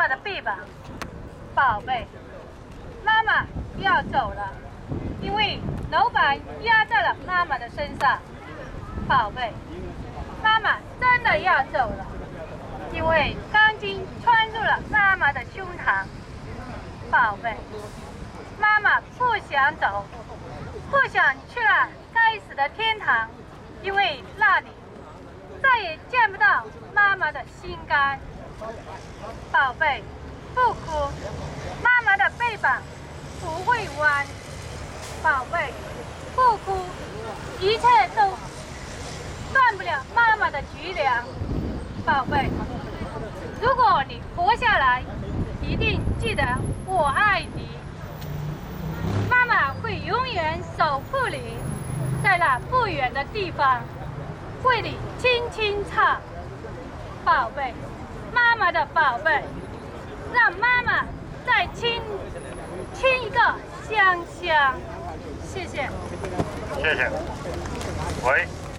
的臂膀。宝贝，妈妈要走了，因为楼板压在了妈妈的身上。宝贝，妈妈真的要走了，因为钢筋穿入了妈妈的胸膛。宝贝，妈妈不想走，不想去了该死的天堂，因为那里再也见不到妈妈的心肝。宝贝，不哭，妈妈的背膀不会弯。宝贝，不哭，一切都断不了妈妈的脊梁。宝贝，如果你活下来，一定记得我爱你。妈妈会永远守护你，在那不远的地方为你轻轻唱。宝贝，妈妈的宝贝，让妈妈再亲一个香香。谢谢。 谢谢。喂。